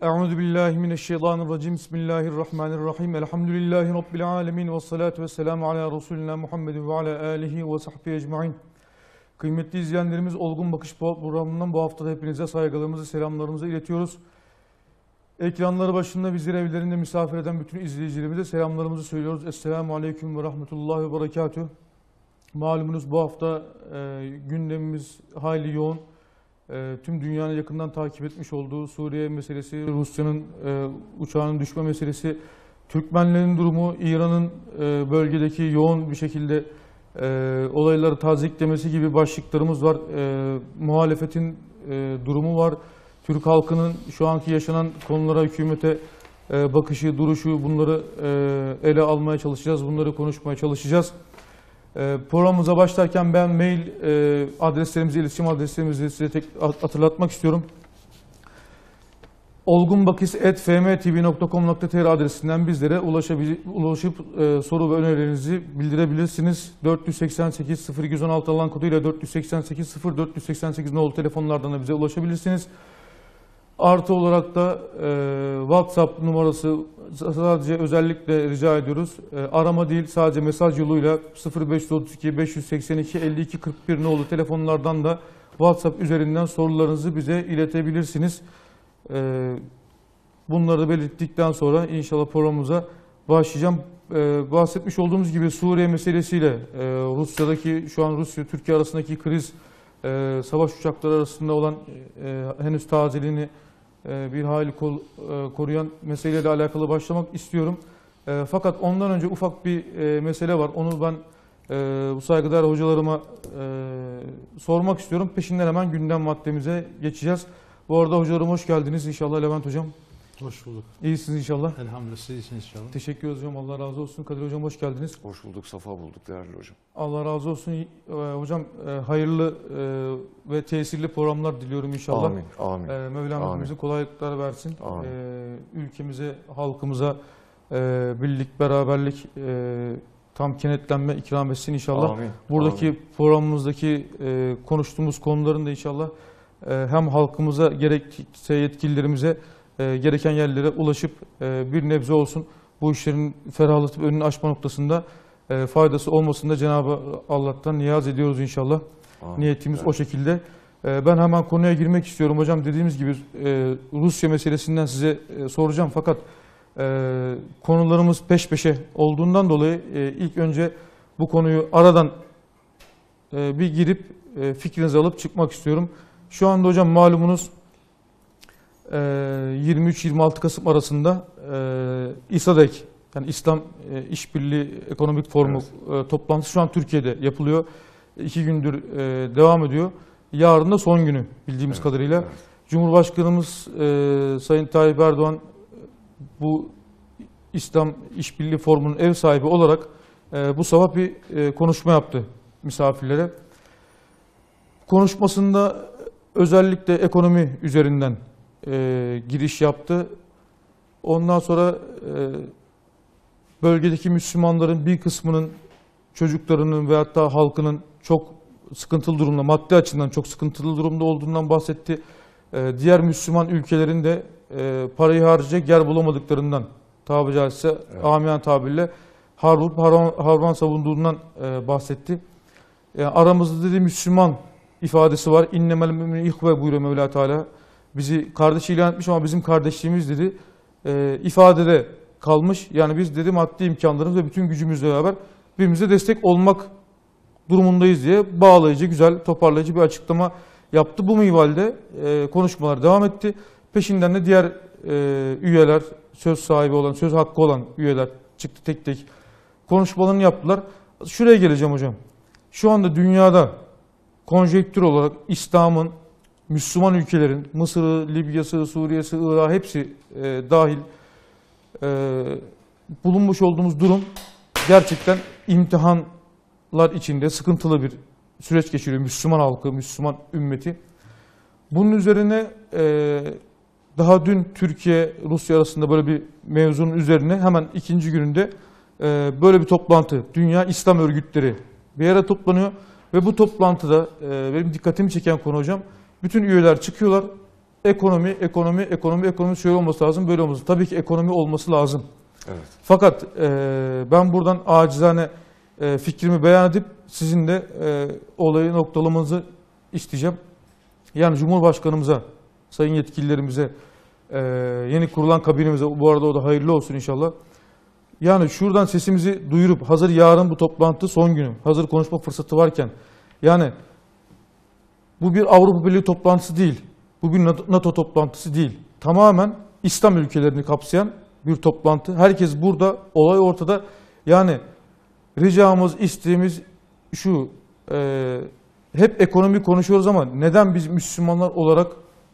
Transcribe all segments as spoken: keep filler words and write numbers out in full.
Euzu billahi mineşşeytanirracim. Bismillahirrahmanirrahim. Elhamdülillahi rabbil alamin ve salatu vesselamu ala resulina Muhammedin ve ala alihi ve sahbihi ecmaîn. Kıymetli izleyenlerimiz, Olgun Bakış programından bu hafta da hepinize saygılarımızı, selamlarımızı iletiyoruz. Ekranları başında bizleri evlerinde misafir eden bütün izleyicilerimize selamlarımızı söylüyoruz. Esselamu aleyküm ve rahmetullahi ve berekatüh. Malumunuz bu hafta e, gündemimiz hayli yoğun. E, tüm dünyanın yakından takip etmiş olduğu Suriye meselesi, Rusya'nın e, uçağının düşme meselesi, Türkmenlerin durumu, İran'ın e, bölgedeki yoğun bir şekilde e, olayları taziklemesi gibi başlıklarımız var. E, muhalefetin e, durumu var. Türk halkının şu anki yaşanan konulara, hükümete e, bakışı, duruşu, bunları e, ele almaya çalışacağız, bunları konuşmaya çalışacağız. E, programımıza başlarken ben mail e, adreslerimizi, iletişim adreslerimizi size tek hatırlatmak istiyorum. olgunbakis at f m t v nokta com nokta t r adresinden bizlere ulaşıp e, soru ve önerilerinizi bildirebilirsiniz. dört yüz seksen sekiz sıfır iki yüz on altı alan koduyla dört yüz seksen sekiz sıfır dört yüz seksen sekiz nolu telefonlardan da bize ulaşabilirsiniz. Artı olarak da e, WhatsApp numarası sadece özellikle rica ediyoruz. E, arama değil, sadece mesaj yoluyla sıfır beş otuz iki beş yüz seksen iki elli iki kırk bir nolu telefonlardan da WhatsApp üzerinden sorularınızı bize iletebilirsiniz. E, bunları da belirttikten sonra inşallah programımıza başlayacağım. E, bahsetmiş olduğumuz gibi Suriye meselesiyle e, Rusya'daki, şu an Rusya-Türkiye arasındaki kriz, e, savaş uçakları arasında olan e, henüz tazeliğini bir hayli koruyan meseleyle alakalı başlamak istiyorum. Fakat ondan önce ufak bir mesele var. Onu ben bu saygıdeğer hocalarıma sormak istiyorum. Peşinden hemen gündem maddemize geçeceğiz. Bu arada hocalarım hoş geldiniz inşallah. Levent hocam. Hoş bulduk. İyisiniz inşallah. Elhamdülillah, siz iyisiniz inşallah. Teşekkür ederiz hocam. Allah razı olsun. Kadir hocam hoş geldiniz. Hoş bulduk, safa bulduk değerli hocam. Allah razı olsun. Hocam hayırlı ve tesirli programlar diliyorum inşallah. Amin, amin. Mevlam hepimize kolaylıklar versin. Amin. Ülkemize, halkımıza birlik, beraberlik, tam kenetlenme ikram etsin inşallah. Amin, buradaki amin. programımızdaki konuştuğumuz konuların da inşallah hem halkımıza gerekse yetkililerimize gereken yerlere ulaşıp bir nebze olsun bu işlerin ferahlatıp önünü açma noktasında faydası olmasında Cenab-ı Allah'tan niyaz ediyoruz inşallah. Amin. Niyetimiz evet. O şekilde. Ben hemen konuya girmek istiyorum hocam. Dediğimiz gibi Rusya meselesinden size soracağım fakat konularımız peş peşe olduğundan dolayı ilk önce bu konuyu aradan bir girip fikrinizi alıp çıkmak istiyorum. Şu anda hocam malumunuz yirmi üç yirmi altı Kasım arasında İSADEK, yani İslam İşbirliği Ekonomik Forumu evet. toplantısı şu an Türkiye'de yapılıyor. İki gündür devam ediyor. Yarın da son günü bildiğimiz evet. kadarıyla. Evet. Cumhurbaşkanımız Sayın Tayyip Erdoğan bu İslam İşbirliği Forumu'nun ev sahibi olarak bu sabah bir konuşma yaptı misafirlere. Konuşmasında özellikle ekonomi üzerinden e, giriş yaptı. Ondan sonra e, bölgedeki Müslümanların bir kısmının çocuklarının ve hatta halkının çok sıkıntılı durumda, maddi açıdan çok sıkıntılı durumda olduğundan bahsetti. E, diğer Müslüman ülkelerin de e, parayı harcayacak yer bulamadıklarından, tabiri caizse evet. amiyen tabirle harvup harvan savunduğundan e, bahsetti. Yani aramızda dediği Müslüman ifadesi var. İnnemel mümin ihve buyuruyor Mevla Teala. Bizi kardeş ilan etmiş ama bizim kardeşliğimiz dedi. E, ifadede kalmış. Yani biz dedi maddi imkanlarımız ve bütün gücümüzle beraber birbirimize destek olmak durumundayız diye bağlayıcı, güzel, toparlayıcı bir açıklama yaptı. Bu minvalde e, konuşmalar devam etti. Peşinden de diğer e, üyeler, söz sahibi olan, söz hakkı olan üyeler çıktı tek tek konuşmalarını yaptılar. Şuraya geleceğim hocam. Şu anda dünyada konjektür olarak İslam'ın, Müslüman ülkelerin, Mısır'ı, Libya'sı, Suriye'si, Irak'ı hepsi e, dahil e, bulunmuş olduğumuz durum gerçekten imtihanlar içinde sıkıntılı bir süreç geçiriyor Müslüman halkı, Müslüman ümmeti. Bunun üzerine e, daha dün Türkiye-Rusya arasında böyle bir mevzunun üzerine hemen ikinci gününde e, böyle bir toplantı, Dünya İslam Örgütleri bir yere toplanıyor. Ve bu toplantıda e, benim dikkatimi çeken konu hocam, bütün üyeler çıkıyorlar. ekonomi, ekonomi, ekonomi, ekonomi şöyle olması lazım, böyle olması. Tabii ki ekonomi olması lazım. Evet. Fakat e, ben buradan acizane e, fikrimi beyan edip sizin de e, olayı noktalamanızı isteyeceğim. Yani Cumhurbaşkanımıza, sayın yetkililerimize, e, yeni kurulan kabinemize, bu arada o da hayırlı olsun inşallah. Yani şuradan sesimizi duyurup hazır yarın bu toplantı son günü, hazır konuşma fırsatı varken, yani bu bir Avrupa Birliği toplantısı değil, bu bir NATO toplantısı değil. Tamamen İslam ülkelerini kapsayan bir toplantı. Herkes burada, olay ortada. Yani ricamız, isteğimiz şu, e, hep ekonomi konuşuyoruz ama neden biz Müslümanlar olarak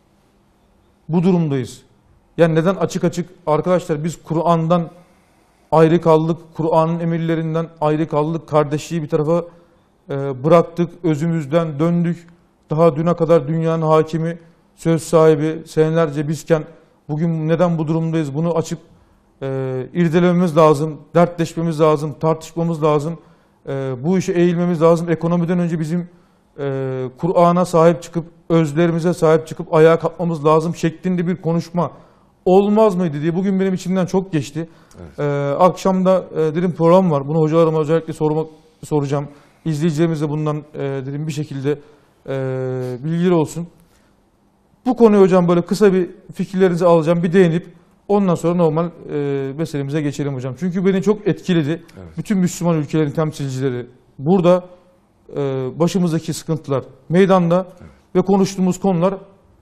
bu durumdayız? Yani neden açık açık, arkadaşlar biz Kur'an'dan ayrı kaldık, Kur'an'ın emirlerinden ayrı kaldık, kardeşliği bir tarafa e, bıraktık, özümüzden döndük. Daha düne kadar dünyanın hakimi, söz sahibi, senelerce bizken bugün neden bu durumdayız? Bunu açıp e, irdelememiz lazım, dertleşmemiz lazım, tartışmamız lazım. E, bu işe eğilmemiz lazım. Ekonomiden önce bizim e, Kur'an'a sahip çıkıp, özlerimize sahip çıkıp ayağa kalkmamız lazım şeklinde bir konuşma olmaz mıydı diye bugün benim içimden çok geçti. Evet. E, akşamda e, dedim program var. Bunu hocalarıma özellikle sormak soracağım. İzleyicilerimiz de bundan e, dedim bir şekilde e, bilgileri olsun. Bu konuyu hocam böyle kısa bir fikirlerinizi alacağım, bir değinip ondan sonra normal e, meselemize geçelim hocam. Çünkü beni çok etkiledi. Evet. Bütün Müslüman ülkelerin temsilcileri burada, e, başımızdaki sıkıntılar meydanda, evet. Ve konuştuğumuz konular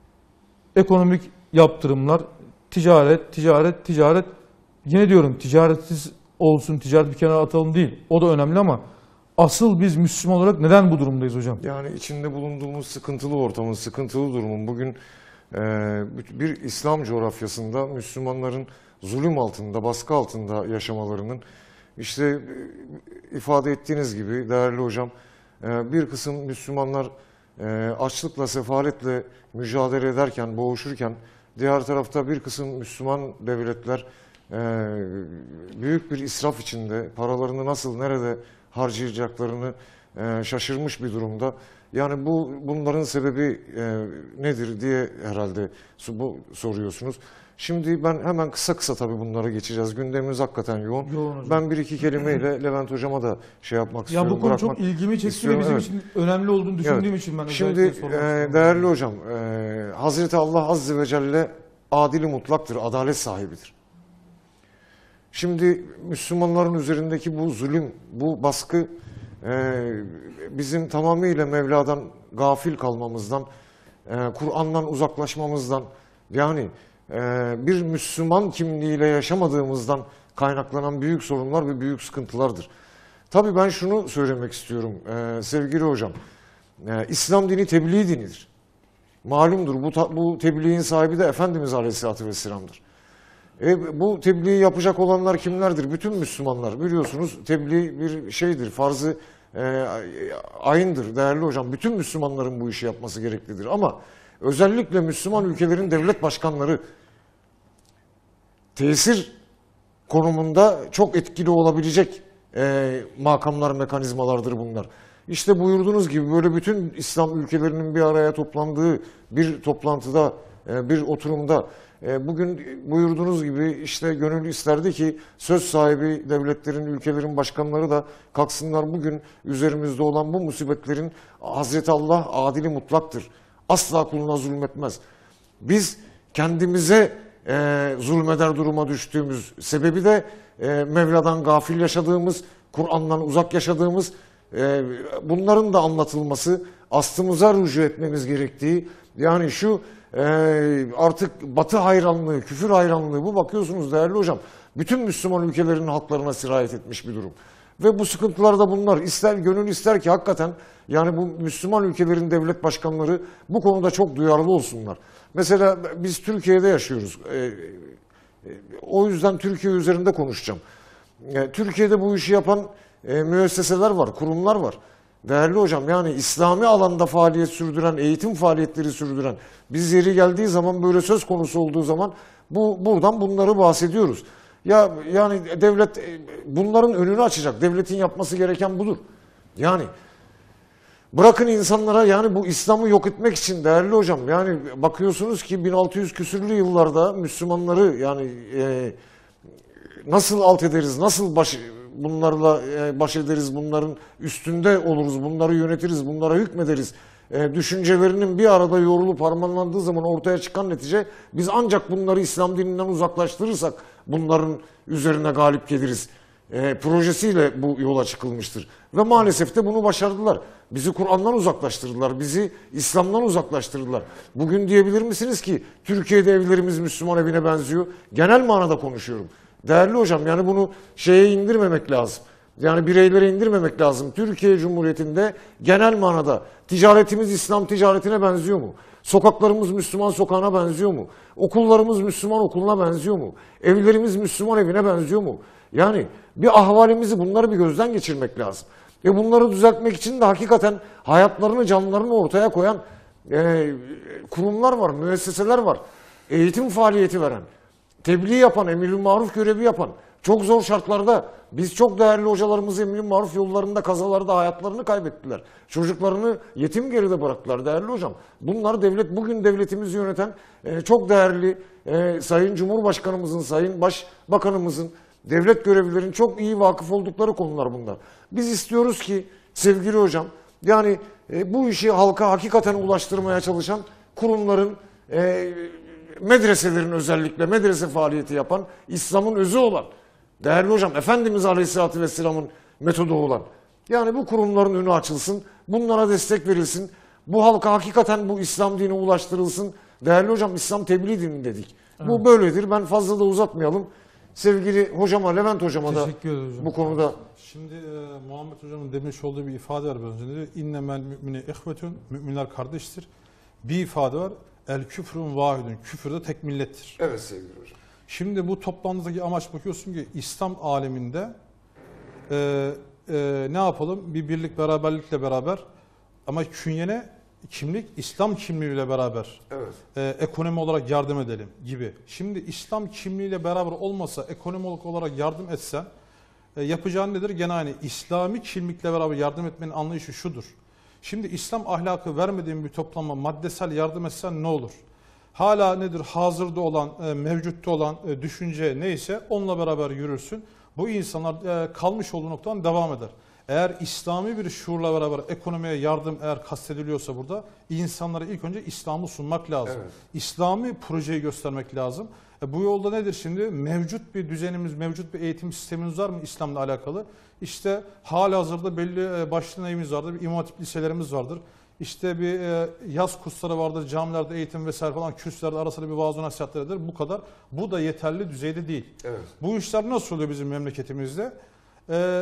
ekonomik yaptırımlar, ticaret, ticaret, ticaret. Yine diyorum ticaretsiz olsun, ticaret bir kenara atalım değil. O da önemli ama asıl biz Müslüman olarak neden bu durumdayız hocam? Yani içinde bulunduğumuz sıkıntılı ortamın, sıkıntılı durumun bugün e, bir İslam coğrafyasında Müslümanların zulüm altında, baskı altında yaşamalarının işte e, ifade ettiğiniz gibi değerli hocam e, bir kısım Müslümanlar e, açlıkla, sefaletle mücadele ederken, boğuşurken diğer tarafta bir kısım Müslüman devletler e, büyük bir israf içinde paralarını nasıl, nerede harcayacaklarını e, şaşırmış bir durumda. Yani bu bunların sebebi e, nedir diye herhalde bu soruyorsunuz. Şimdi ben hemen kısa kısa tabii bunlara geçeceğiz. Gündemimiz hakikaten yoğun. yoğun ben bir iki kelimeyle Levent Hocama da şey yapmak istiyorum. Ya bu konu çok ilgimi çekti ve bizim evet. için önemli olduğunu düşündüğüm evet. için ben Şimdi e, değerli hocam, e, Hazreti Allah Azze ve Celle adil-i mutlaktır, adalet sahibidir. Şimdi Müslümanların üzerindeki bu zulüm, bu baskı e, bizim tamamıyla Mevla'dan gafil kalmamızdan, e, Kur'an'dan uzaklaşmamızdan, yani e, bir Müslüman kimliğiyle yaşamadığımızdan kaynaklanan büyük sorunlar ve büyük sıkıntılardır. Tabii ben şunu söylemek istiyorum e, sevgili hocam, e, İslam dini tebliğ dinidir. Malumdur bu, bu tebliğin sahibi de Efendimiz Aleyhisselatü Vesselam'dır. E, bu tebliği yapacak olanlar kimlerdir? Bütün Müslümanlar. Biliyorsunuz tebliğ bir şeydir, farzı e, ayındır değerli hocam. Bütün Müslümanların bu işi yapması gereklidir. Ama özellikle Müslüman ülkelerin devlet başkanları tesir konumunda çok etkili olabilecek e, makamlar, mekanizmalardır bunlar. İşte buyurduğunuz gibi böyle bütün İslam ülkelerinin bir araya toplandığı bir toplantıda, e, bir oturumda bugün buyurduğunuz gibi işte gönül isterdi ki söz sahibi devletlerin, ülkelerin başkanları da kalksınlar bugün üzerimizde olan bu musibetlerin Hazreti Allah adili mutlaktır. Asla kuluna zulmetmez. Biz kendimize e, zulmeder duruma düştüğümüz sebebi de e, Mevla'dan gafil yaşadığımız, Kur'an'dan uzak yaşadığımız, e, bunların da anlatılması, aslımıza rücu etmemiz gerektiği, yani şu Ee, artık Batı hayranlığı, küfür hayranlığı, bu bakıyorsunuz değerli hocam, bütün Müslüman ülkelerinin halklarına sirayet etmiş bir durum. Ve bu sıkıntılar da bunlar. İster gönül ister ki hakikaten yani bu Müslüman ülkelerin devlet başkanları bu konuda çok duyarlı olsunlar. Mesela biz Türkiye'de yaşıyoruz. Ee, e, o yüzden Türkiye üzerinde konuşacağım. Ee, Türkiye'de bu işi yapan e, müesseseler var, kurumlar var. Değerli hocam, yani İslami alanda faaliyet sürdüren, eğitim faaliyetleri sürdüren, biz yeri geldiği zaman böyle söz konusu olduğu zaman bu buradan bunları bahsediyoruz. Ya yani devlet bunların önünü açacak. Devletin yapması gereken budur. Yani Bırakın insanlara, yani bu İslam'ı yok etmek için değerli hocam, yani bakıyorsunuz ki bin altı yüz küsürlü yıllarda Müslümanları yani e, nasıl alt ederiz, nasıl baş, bunlarla e, baş ederiz, bunların üstünde oluruz, bunları yönetiriz, bunlara hükmederiz. E, düşüncelerinin bir arada yoğrulup harmanlandığı zaman ortaya çıkan netice, biz ancak bunları İslam dininden uzaklaştırırsak bunların üzerine galip geliriz. E, projesiyle bu yola çıkılmıştır. Ve maalesef de bunu başardılar. Bizi Kur'an'dan uzaklaştırdılar, bizi İslam'dan uzaklaştırdılar. Bugün diyebilir misiniz ki Türkiye'de evlerimiz Müslüman evine benziyor? Genel manada konuşuyorum. Değerli hocam, yani bunu şeye indirmemek lazım. Yani bireylere indirmemek lazım. Türkiye Cumhuriyeti'nde genel manada ticaretimiz İslam ticaretine benziyor mu? Sokaklarımız Müslüman sokağına benziyor mu? Okullarımız Müslüman okuluna benziyor mu? Evlerimiz Müslüman evine benziyor mu? Yani bir ahvalimizi, bunları bir gözden geçirmek lazım. Ve bunları düzeltmek için de hakikaten hayatlarını, canlarını ortaya koyan e, kurumlar var, müesseseler var. Eğitim faaliyeti veren, tebliğ yapan, emir-i maruf görevi yapan, çok zor şartlarda biz çok değerli hocalarımız emir-i maruf yollarında, kazalarda hayatlarını kaybettiler. Çocuklarını yetim geride bıraktılar değerli hocam. Bunlar devlet, bugün devletimizi yöneten e, çok değerli e, Sayın Cumhurbaşkanımızın, Sayın Başbakanımızın, devlet görevlilerin çok iyi vakıf oldukları konular bunlar. Biz istiyoruz ki sevgili hocam, yani e, bu işi halka hakikaten ulaştırmaya çalışan kurumların, e, medreselerin, özellikle medrese faaliyeti yapan, İslam'ın özü olan, değerli hocam Efendimiz Aleyhisselatü Vesselam'ın metodu olan, yani bu kurumların önü açılsın, bunlara destek verilsin, bu halka hakikaten bu İslam dini ulaştırılsın. Değerli hocam, İslam tebliğ dini dedik. Evet. Bu böyledir. Ben fazla da uzatmayalım. Sevgili hocama, Levent hocama da bu konuda. Şimdi e, Muhammed hocamın demiş olduğu bir ifade var biraz önce. İnnemel mümine ihvetun, müminler kardeştir. Bir ifade var. El küfrün vahidun, küfür de tek millettir. Evet sevgili hocam. Şimdi bu toplantıdaki amaç, bakıyorsun ki İslam aleminde e, e, ne yapalım? Bir birlik, beraberlikle beraber, ama künyene kimlik, İslam kimliğiyle beraber, evet. e, ekonomi olarak yardım edelim gibi. Şimdi İslam kimliğiyle beraber olmasa, ekonomik olarak yardım etsen, e, yapacağın nedir? Gene aynı. İslami kimlikle beraber yardım etmenin anlayışı şudur. Şimdi İslam ahlakı vermediğin bir toplama maddesel yardım etsen ne olur? Hala nedir? Hazırda olan, e, mevcutta olan e, düşünce neyse onunla beraber yürürsün. Bu insanlar e, kalmış olduğu noktadan devam eder. Eğer İslami bir şuurla beraber ekonomiye yardım eğer kastediliyorsa burada, insanlara ilk önce İslam'ı sunmak lazım. Evet. İslami projeyi göstermek lazım. E bu yolda nedir şimdi? Mevcut bir düzenimiz, mevcut bir eğitim sistemimiz var mı İslam'la alakalı? İşte halihazırda belli başlı neyimiz vardır, bir imam hatip liselerimiz vardır. İşte bir yaz kursları vardır, camilerde eğitim vesaire falan, kürsülerde arasında bir vaaz-ı nasihatlerdir. Bu kadar. Bu da yeterli düzeyde değil. Evet. Bu işler nasıl oluyor bizim memleketimizde? Ee,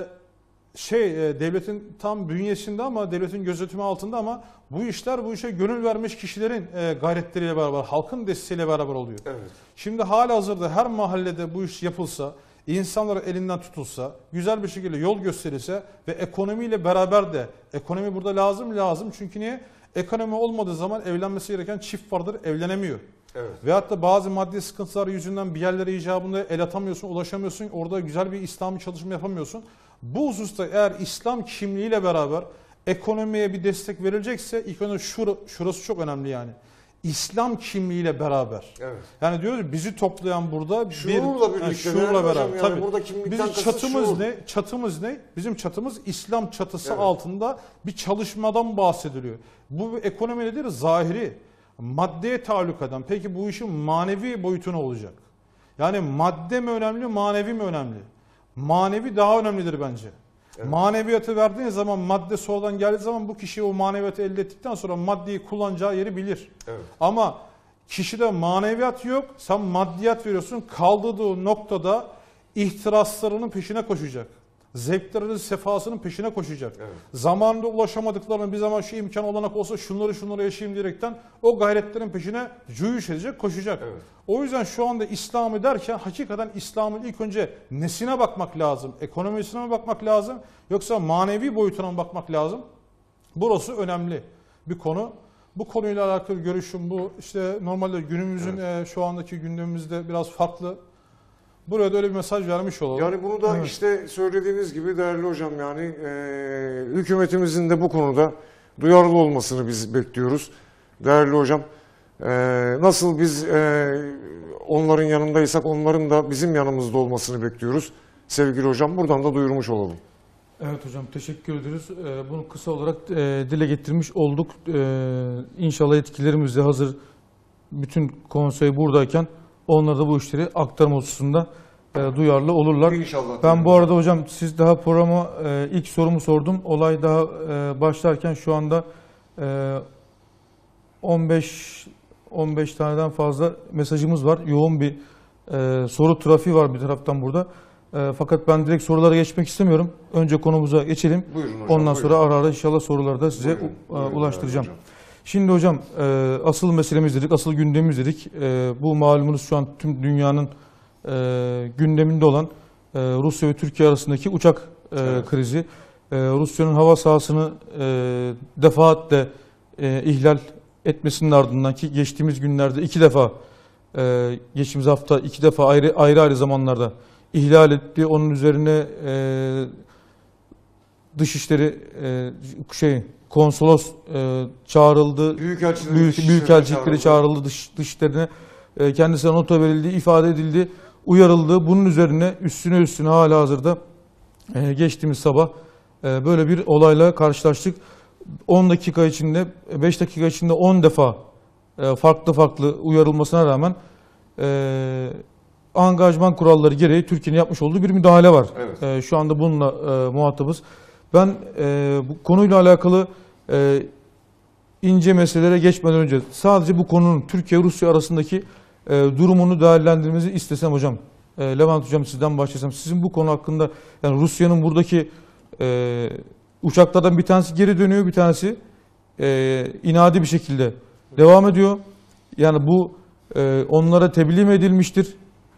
şey devletin tam bünyesinde ama devletin gözetimi altında, ama bu işler bu işe gönül vermiş kişilerin gayretleriyle beraber, halkın desteğiyle beraber oluyor. Evet. Şimdi halihazırda her mahallede bu iş yapılsa, insanlar elinden tutulsa, güzel bir şekilde yol gösterilse ve ekonomiyle beraber de, ekonomi burada lazım lazım çünkü niye? Ekonomi olmadığı zaman evlenmesi gereken çift vardır, evlenemiyor. Evet. Veyahut da bazı maddi sıkıntılar yüzünden bir yerlere icabında el atamıyorsun, ulaşamıyorsun, orada güzel bir İslami çalışma yapamıyorsun. Bu hususta eğer İslam kimliğiyle beraber ekonomiye bir destek verilecekse, ilk önce şur şurası çok önemli yani. İslam kimliğiyle beraber. Evet. Yani diyoruz bizi toplayan burada şuurla bir birlikte, şuurla beraber. Yani tabii. Burada bizim çatımız şuur. ne? Çatımız ne? Bizim çatımız İslam çatısı evet. altında bir çalışmadan bahsediliyor. Bu bir ekonomi nedir? Zahiri. Maddeye tahallük eden. Peki bu işin manevi boyutu ne olacak? Yani madde mi önemli, manevi mi önemli? Manevi daha önemlidir bence. Evet. Maneviyatı verdiğin zaman, madde sonradan geldiği zaman bu kişi o maneviyatı elde ettikten sonra maddeyi kullanacağı yeri bilir. Evet. Ama kişide maneviyat yok, sen maddiyat veriyorsun, kaldığı noktada ihtiraslarının peşine koşacak. Zevklerinin sefasının peşine koşacak. Evet. Zamanında ulaşamadıklarını, bir zaman şu imkan olanak olsa şunları şunları yaşayayım diyerekten o gayretlerin peşine cüyüş edecek, koşacak. Evet. O yüzden şu anda İslam'ı derken hakikaten İslam'ın ilk önce nesine bakmak lazım? Ekonomisine mi bakmak lazım? Yoksa manevi boyutuna mı bakmak lazım? Burası önemli bir konu. Bu konuyla alakalı görüşüm bu. İşte normalde günümüzün evet. e, şu andaki gündemimizde biraz farklı. Buraya da öyle bir mesaj vermiş olalım. Yani bunu da evet. işte söylediğiniz gibi değerli hocam, yani e, hükümetimizin de bu konuda duyarlı olmasını biz bekliyoruz. Değerli hocam, e, nasıl biz e, onların yanındaysak onların da bizim yanımızda olmasını bekliyoruz. Sevgili hocam, buradan da duyurmuş olalım. Evet hocam, teşekkür ederiz. Ee, bunu kısa olarak e, dile getirmiş olduk. Ee, İnşallah etkilerimiz de hazır, bütün konsey buradayken onlar da bu işleri aktarma hususunda e, duyarlı olurlar. İnşallah. Ben bu arada hocam, siz daha programa e, ilk sorumu sordum. Olay daha e, başlarken şu anda e, on beş on beş taneden fazla mesajımız var. Yoğun bir e, soru trafiği var bir taraftan burada. E, fakat ben direkt sorulara geçmek istemiyorum. Önce konumuza geçelim. Buyurun hocam, Ondan buyurun. sonra ara ara inşallah soruları da size Buyurun, u- buyurun, ulaştıracağım. hocam. Şimdi hocam, e, asıl meselemiz dedik, asıl gündemimiz dedik. E, bu malumunuz şu an tüm dünyanın e, gündeminde olan e, Rusya ve Türkiye arasındaki uçak e, Evet. krizi. E, Rusya'nın hava sahasını e, defaatle e, ihlal etmesinin ardından, ki geçtiğimiz günlerde iki defa, e, geçtiğimiz hafta iki defa ayrı ayrı ayrı zamanlarda ihlal etti. Onun üzerine e, Dışişleri e, şey konsolos e, çağrıldı. Büyükelçileri, Büyük, dışişlerine büyükelçilikleri çağrıldı. Dış, dışişlerine e, kendisine nota verildi, ifade edildi, uyarıldı. Bunun üzerine üstüne üstüne hala hazırda e, geçtiğimiz sabah e, böyle bir olayla karşılaştık. on dakika içinde, beş dakika içinde on defa e, farklı farklı uyarılmasına rağmen e, angajman kuralları gereği Türkiye'nin yapmış olduğu bir müdahale var. Evet. E, şu anda bununla e, muhatabız. Ben e, bu konuyla alakalı e, ince meselelere geçmeden önce sadece bu konunun Türkiye-Rusya arasındaki e, durumunu değerlendirmemizi istesem hocam. E, Levent hocam, sizden başlasam. Sizin bu konu hakkında, yani Rusya'nın buradaki e, uçaklardan bir tanesi geri dönüyor, bir tanesi e, inadi bir şekilde devam ediyor. Yani bu e, onlara tebliğ mi edilmiştir?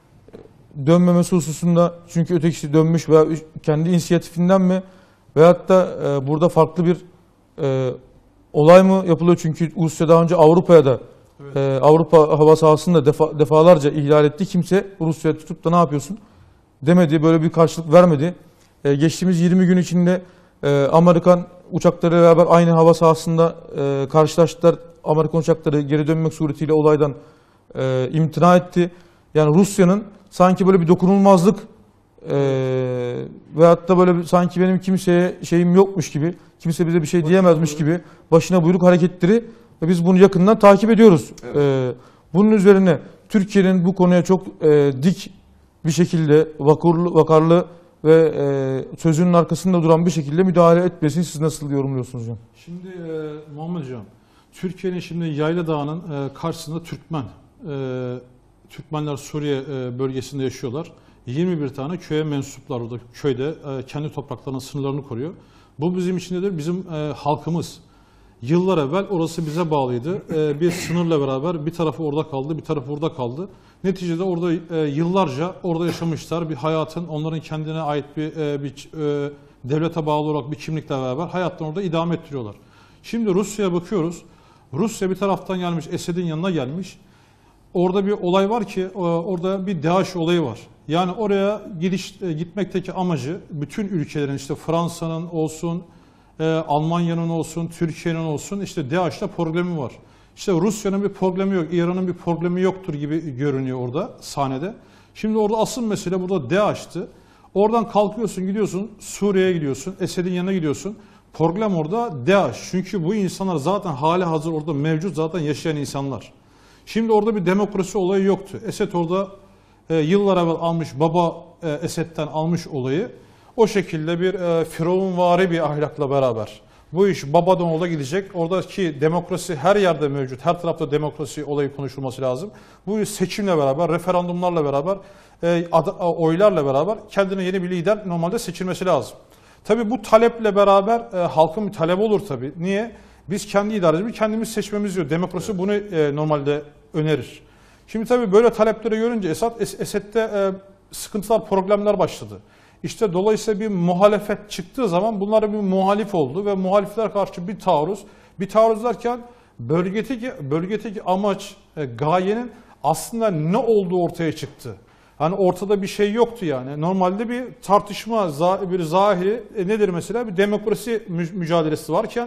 Dönmemesi hususunda, çünkü ötekisi dönmüş veya kendi inisiyatifinden mi? Veyahut da e, burada farklı bir e, olay mı yapılıyor? Çünkü Rusya daha önce Avrupa'ya da Evet. e, Avrupa hava sahasını da defa, defalarca ihlal etti. Kimse Rusya'ya tutup da ne yapıyorsun demedi, böyle bir karşılık vermedi. E, geçtiğimiz yirmi gün içinde e, Amerikan uçakları beraber aynı hava sahasında e, karşılaştılar. Amerikan uçakları geri dönmek suretiyle olaydan e, imtina etti. Yani Rusya'nın sanki böyle bir dokunulmazlık e, veyahut da böyle bir, sanki benim kimseye şeyim yokmuş gibi, kimse bize bir şey diyemezmiş gibi başına buyruk hareketleri ve biz bunu yakından takip ediyoruz. Evet. E, bunun üzerine Türkiye'nin bu konuya çok e, dik bir şekilde vakurlu, vakarlı ve e, sözünün arkasında duran bir şekilde müdahale etmesini siz nasıl yorumluyorsunuz hocam? Şimdi e, Muhammed Hocam, Türkiye'nin şimdi Yayla Dağı'nın e, karşısında Türkmen, e, Türkmenler Suriye e, bölgesinde yaşıyorlar. yirmi bir tane köye mensuplar orada köyde e, kendi topraklarının sınırlarını koruyor. Bu bizim için nedir? Bizim e, halkımız. Yıllar evvel orası bize bağlıydı. E, bir sınırla beraber bir tarafı orada kaldı, bir tarafı burada kaldı. Neticede orada e, yıllarca orada yaşamışlar. Bir hayatın, onların kendine ait bir, e, bir e, devlete bağlı olarak bir kimlikle beraber hayatlarını orada idame ettiriyorlar. Şimdi Rusya'ya bakıyoruz. Rusya bir taraftan gelmiş, Esed'in yanına gelmiş. Orada bir olay var ki, orada bir DAEŞ olayı var. Yani oraya gidiş, gitmekteki amacı bütün ülkelerin, işte Fransa'nın olsun, Almanya'nın olsun, Türkiye'nin olsun, işte DAEŞ'te problemi var. İşte Rusya'nın bir problemi yok, İran'ın bir problemi yoktur gibi görünüyor orada sahnede. Şimdi orada asıl mesele burada DAEŞ'ti. Oradan kalkıyorsun, gidiyorsun, Suriye'ye gidiyorsun, Esed'in yanına gidiyorsun. Problem orada DAEŞ. Çünkü bu insanlar zaten hali hazır orada mevcut, zaten yaşayan insanlar. Şimdi orada bir demokrasi olayı yoktu. Esed orada e, yıllar evvel almış, baba e, Esed'den almış olayı. O şekilde bir e, firavunvari bir ahlakla beraber. Bu iş babadan oğula gidecek. Oradaki demokrasi her yerde mevcut. Her tarafta demokrasi olayı konuşulması lazım. Bu iş seçimle beraber, referandumlarla beraber, e, ad, oylarla beraber kendine yeni bir lider normalde seçilmesi lazım. Tabii bu taleple beraber e, halkın bir talebi olur tabii. Niye? Biz kendi idaremizi kendimiz seçmemiz diyor. Demokrasi bunu e, normalde önerir. Şimdi tabii böyle talepleri görünce Esad, Es Esed'de e, sıkıntılar, problemler başladı. İşte dolayısıyla bir muhalefet çıktığı zaman bunlara bir muhalif oldu ve muhalifler karşı bir taarruz. Bir taarruz derken bölgedeki, bölgedeki amaç, e, gayenin aslında ne olduğu ortaya çıktı. Hani ortada bir şey yoktu yani. Normalde bir tartışma, bir zahiri e, nedir mesela? Bir demokrasi mü mücadelesi varken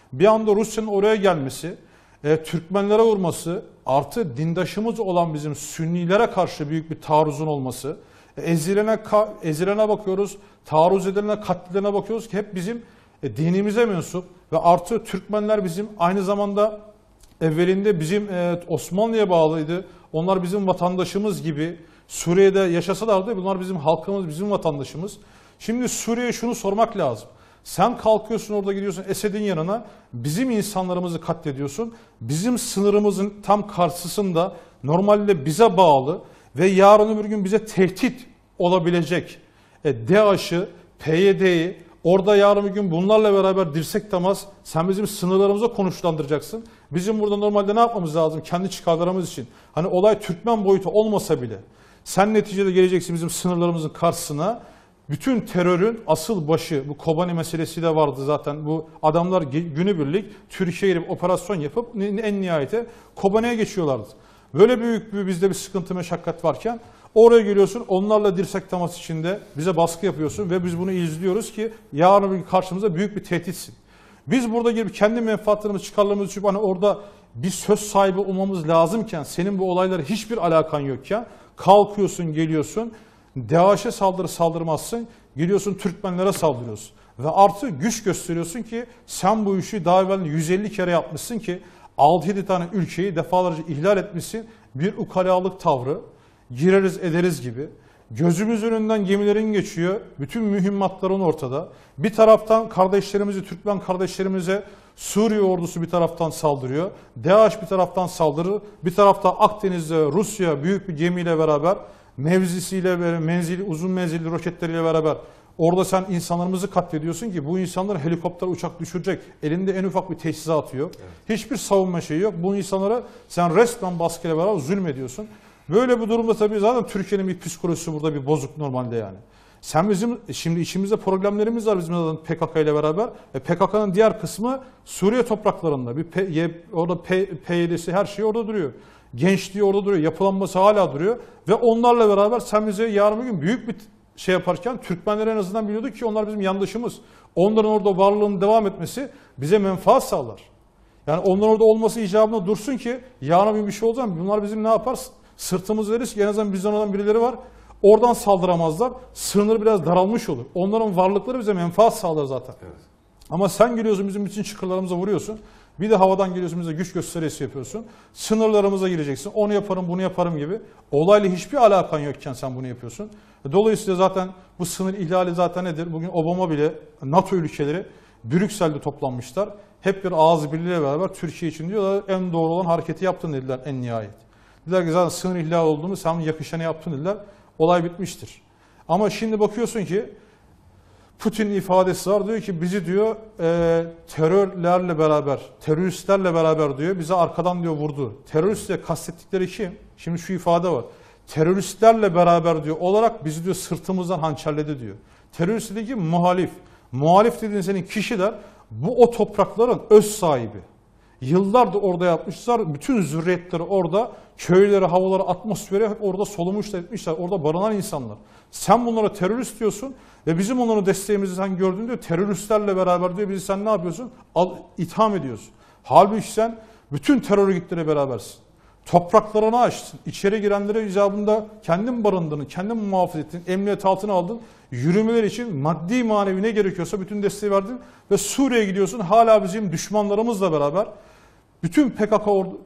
Bir anda Rusya'nın oraya gelmesi, e, Türkmenlere vurması, artı dindaşımız olan bizim Sünnilere karşı büyük bir taarruzun olması, e, ezilene, ezilene bakıyoruz, taarruz edilene, katlilerine bakıyoruz ki hep bizim e, dinimize mensup ve artı Türkmenler bizim aynı zamanda evvelinde bizim e, Osmanlı'ya bağlıydı. Onlar bizim vatandaşımız gibi Suriye'de yaşasalardı bunlar bizim halkımız, bizim vatandaşımız. Şimdi Suriye'ye şunu sormak lazım. Sen kalkıyorsun orada gidiyorsun Esed'in yanına bizim insanlarımızı katlediyorsun. Bizim sınırımızın tam karşısında normalde bize bağlı ve yarın öbür gün bize tehdit olabilecek e, DAEŞ'ı, P Y D'yi orada yarın bir gün bunlarla beraber dirsek temas sen bizim sınırlarımıza konuşlandıracaksın. Bizim burada normalde ne yapmamız lazım kendi çıkarlarımız için? Hani olay Türkmen boyutu olmasa bile sen neticede geleceksin bizim sınırlarımızın karşısına. Bütün terörün asıl başı bu Kobani meselesi de vardı zaten. Bu adamlar günübirlik Türkiye'ye girip operasyon yapıp en nihayete Kobani'ye geçiyorlardı. Böyle büyük bir bizde bir sıkıntı meşakkat varken oraya geliyorsun onlarla dirsek temas içinde bize baskı yapıyorsun ve biz bunu izliyoruz ki yarın bir gün karşımıza büyük bir tehditsin. Biz burada girip kendi menfaatlerimizi çıkarlarımızı düşünüp hani orada bir söz sahibi olmamız lazımken senin bu olaylara hiçbir alakan yokken kalkıyorsun geliyorsun DAEŞ'e saldırı saldırmazsın geliyorsun Türkmenlere saldırıyorsun. Ve artı güç gösteriyorsun ki sen bu işi daha evvel yüz elli kere yapmışsın ki altı yedi tane ülkeyi defalarca ihlal etmişsin. Bir ukalalık tavrı gireriz ederiz gibi. Gözümüz önünden gemilerin geçiyor. Bütün mühimmatların ortada. Bir taraftan kardeşlerimizi, Türkmen kardeşlerimize Suriye ordusu bir taraftan saldırıyor. DAEŞ bir taraftan saldırır. Bir tarafta Akdeniz'de Rusya büyük bir gemiyle beraber mevzisiyle, menzili, uzun menzilli roketleriyle beraber orada sen insanlarımızı katlediyorsun ki bu insanlar helikopter, uçak düşürecek. Elinde en ufak bir teçhizatı yok. Evet. Hiçbir savunma şeyi yok. Bu insanlara sen resmen baskıyla beraber zulmediyorsun. Böyle bir durumda tabii zaten Türkiye'nin bir psikolojisi burada bir bozuk normalde yani. Sen bizim şimdi içimizde problemlerimiz var bizim zaten P K K ile beraber. E P K K'nın diğer kısmı Suriye topraklarında. Bir P, orada P Y D'si her şey orada duruyor. Gençliği orada duruyor. Yapılanması hala duruyor. Ve onlarla beraber sen bize yarın bir gün büyük bir şey yaparken Türkmenler en azından biliyorduk ki onlar bizim yandaşımız. Onların orada varlığının devam etmesi bize menfaat sağlar. Yani onların orada olması icabında dursun ki yarın bir şey olacak. Bunlar bizim ne yapar? Sırtımız veririz ki en azından bizden olan birileri var. Oradan saldıramazlar. Sınır biraz daralmış olur. Onların varlıkları bize menfaat sağlar zaten. Evet. Ama sen geliyorsun bizim bütün çıkırlarımıza vuruyorsun. Bir de havadan geliyorsun bize güç gösterisi yapıyorsun. Sınırlarımıza gireceksin. Onu yaparım bunu yaparım gibi. Olayla hiçbir alakan yokken sen bunu yapıyorsun. Dolayısıyla zaten bu sınır ihlali zaten nedir? Bugün Obama bile NATO ülkeleri Brüksel'de toplanmışlar. Hep bir ağız birliğiyle beraber Türkiye için diyorlar en doğru olan hareketi yaptın dediler en nihayet. Dediler ki zaten sınır ihlali olduğunu sen yakışanı yaptın dediler. Olay bitmiştir. Ama şimdi bakıyorsun ki Putin'in ifadesi var diyor ki bizi diyor e, terörlerle beraber, teröristlerle beraber diyor bize arkadan diyor vurdu. Teröristle kastettikleri kim? Şimdi şu ifade var. Teröristlerle beraber diyor olarak bizi diyor sırtımızdan hançerledi diyor. Terörist dediği kim? Muhalif. Muhalif dediğin senin kişiler bu o toprakların öz sahibi. Yıllardır orada yapmışlar. Bütün zürriyetleri orada, köyleri, havaları, atmosferi hep orada solumuşlar, etmişler. Orada barınan insanlar. Sen bunlara terörist diyorsun ve bizim onların desteğimizi sen gördün diyor. Teröristlerle beraber diyor. Bizi sen ne yapıyorsun? Al, itham ediyorsun. Halbuki sen bütün terör örgütleriyle berabersin. Topraklarını açtın. İçeri girenlere icabında kendin barındığını, kendin muhafaza ettin, emniyet altına aldın. Yürümeler için maddi manevi ne gerekiyorsa bütün desteği verdin. Ve Suriye'ye gidiyorsun hala bizim düşmanlarımızla beraber bütün P K K ordu,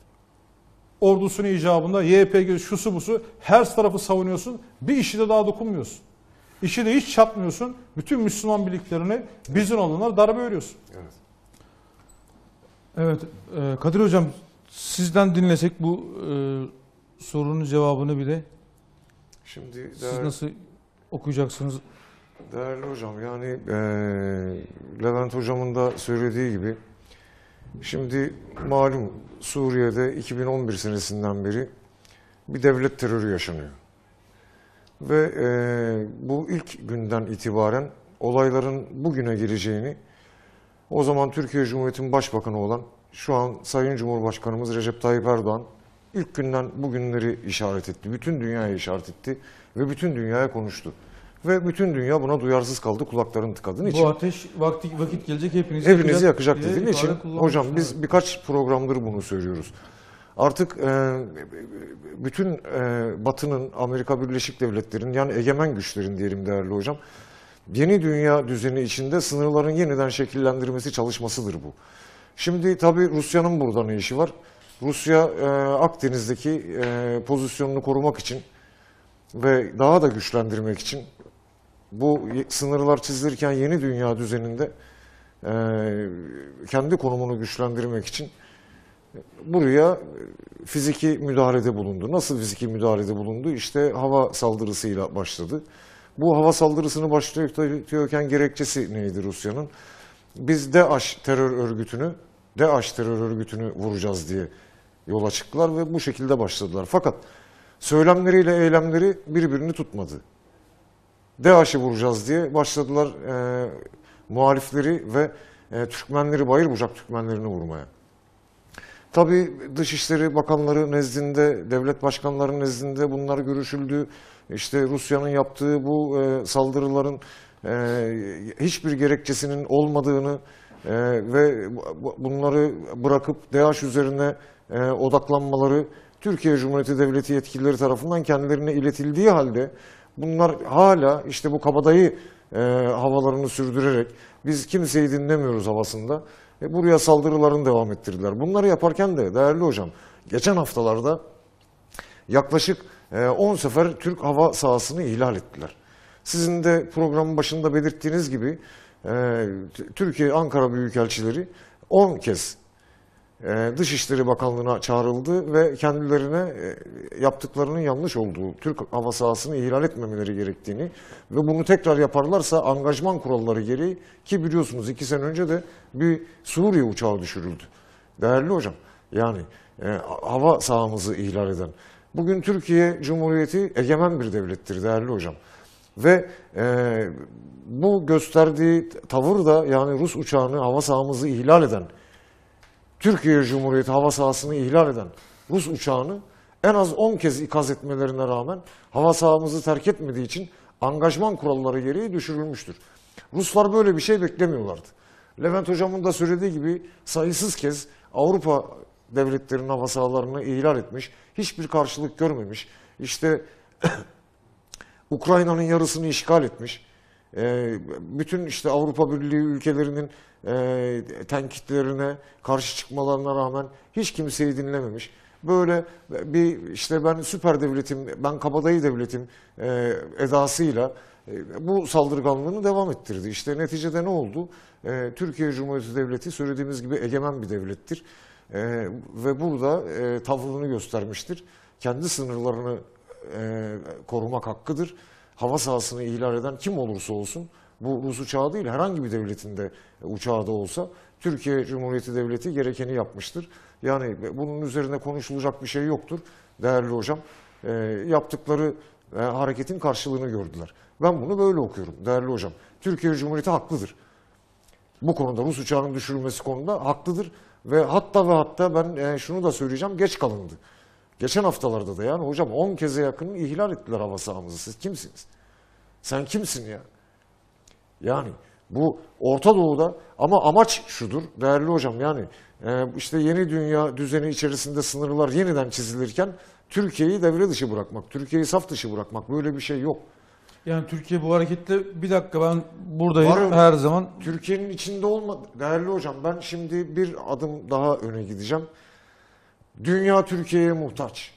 ordusunun icabında Y P G, şusu busu her tarafı savunuyorsun. Bir işi de daha dokunmuyorsun. İşi de hiç çatmıyorsun. Bütün Müslüman birliklerini bizden olanlar darbe örüyorsun. Evet. Evet, e, Kadir Hocam sizden dinlesek bu e, sorunun cevabını bile. Şimdi Siz değerli, nasıl okuyacaksınız? Değerli hocam yani e, Levent hocamın da söylediği gibi şimdi malum Suriye'de iki bin on bir senesinden beri bir devlet terörü yaşanıyor. Ve e, bu ilk günden itibaren olayların bugüne geleceğini o zaman Türkiye Cumhuriyeti'nin başbakanı olan şu an Sayın Cumhurbaşkanımız Recep Tayyip Erdoğan ilk günden bugünleri işaret etti. Bütün dünyaya işaret etti ve bütün dünyaya konuştu. Ve bütün dünya buna duyarsız kaldı, kulaklarını tıkadı. Niçin? Bu ateş vakti, vakit gelecek hepinizi, Hepinizi yakacak diye dedi. Niçin? ifade kullanmış. Hocam biz birkaç programdır bunu söylüyoruz. Artık e, bütün e, Batı'nın, Amerika Birleşik Devletleri'nin, yani egemen güçlerin diyelim değerli hocam, yeni dünya düzeni içinde sınırların yeniden şekillendirmesi çalışmasıdır bu. Şimdi tabii Rusya'nın burada ne işi var? Rusya e, Akdeniz'deki e, pozisyonunu korumak için ve daha da güçlendirmek için bu sınırlar çizilirken yeni dünya düzeninde e, kendi konumunu güçlendirmek için buraya fiziki müdahalede bulundu. Nasıl fiziki müdahalede bulundu? İşte hava saldırısıyla başladı. Bu hava saldırısını başlatıyorken gerekçesi neydi Rusya'nın? Biz DAEŞ terör örgütünü, DAEŞ terör örgütünü vuracağız diye yola çıktılar ve bu şekilde başladılar. Fakat söylemleriyle eylemleri birbirini tutmadı. DAEŞ'i vuracağız diye başladılar e, muhalifleri ve e, Türkmenleri, Bayırbucak Türkmenlerini vurmaya. Tabii Dışişleri Bakanları nezdinde, devlet başkanları nezdinde bunlar görüşüldü. İşte Rusya'nın yaptığı bu e, saldırıların e, hiçbir gerekçesinin olmadığını e, ve bunları bırakıp DAEŞ üzerine e, odaklanmaları Türkiye Cumhuriyeti Devleti yetkilileri tarafından kendilerine iletildiği halde bunlar hala işte bu kabadayı e, havalarını sürdürerek biz kimseyi dinlemiyoruz havasında e, buraya saldırılarını devam ettirdiler. Bunları yaparken de değerli hocam geçen haftalarda yaklaşık on sefer Türk hava sahasını ihlal ettiler. Sizin de programın başında belirttiğiniz gibi e, Türkiye Ankara Büyükelçileri on kez e, Dışişleri Bakanlığı'na çağrıldı ve kendilerine e, yaptıklarının yanlış olduğu, Türk hava sahasını ihlal etmemeleri gerektiğini ve bunu tekrar yaparlarsa angajman kuralları gereği, ki biliyorsunuz iki sene önce de bir Suriye uçağı düşürüldü. Değerli hocam, yani e, hava sahamızı ihlal eden. Bugün Türkiye Cumhuriyeti egemen bir devlettir değerli hocam. Ve e, bu gösterdiği tavır da, yani Rus uçağını, hava sahamızı ihlal eden, Türkiye Cumhuriyeti hava sahasını ihlal eden Rus uçağını en az on kez ikaz etmelerine rağmen hava sahamızı terk etmediği için angajman kuralları gereği düşürülmüştür. Ruslar böyle bir şey beklemiyorlardı. Levent hocamın da söylediği gibi sayısız kez Avrupa devletlerin hava sahalarını ihlal etmiş, hiçbir karşılık görmemiş. İşte Ukrayna'nın yarısını işgal etmiş. Ee, bütün işte Avrupa Birliği ülkelerinin e, tenkitlerine karşı çıkmalarına rağmen hiç kimseyi dinlememiş. Böyle bir işte ben süper devletim, ben kabadayı devletim e, edasıyla e, bu saldırganlığını devam ettirdi. İşte neticede ne oldu? E, Türkiye Cumhuriyeti Devleti söylediğimiz gibi egemen bir devlettir. Ee, ve burada e, tavrını göstermiştir. Kendi sınırlarını e, korumak hakkıdır. Hava sahasını ihlal eden kim olursa olsun, bu Rus uçağı değil herhangi bir devletin de uçağı da olsa Türkiye Cumhuriyeti Devleti gerekeni yapmıştır. Yani bunun üzerine konuşulacak bir şey yoktur değerli hocam. E, yaptıkları e, hareketin karşılığını gördüler. Ben bunu böyle okuyorum değerli hocam. Türkiye Cumhuriyeti haklıdır. Bu konuda Rus uçağının düşürülmesi konusunda haklıdır. Ve hatta ve hatta ben e, şunu da söyleyeceğim, geç kalındı. Geçen haftalarda da yani hocam on keze yakın ihlal ettiler hava sahamızı. Siz kimsiniz? Sen kimsin ya? Yani bu Orta Doğu'da, ama amaç şudur değerli hocam, yani e, işte yeni dünya düzeni içerisinde sınırlar yeniden çizilirken Türkiye'yi devre dışı bırakmak, Türkiye'yi saf dışı bırakmak, böyle bir şey yok. Yani Türkiye bu hareketle, bir dakika ben buradayım Var, her zaman. Türkiye'nin içinde olmadı. Değerli hocam ben şimdi bir adım daha öne gideceğim. Dünya Türkiye'ye muhtaç.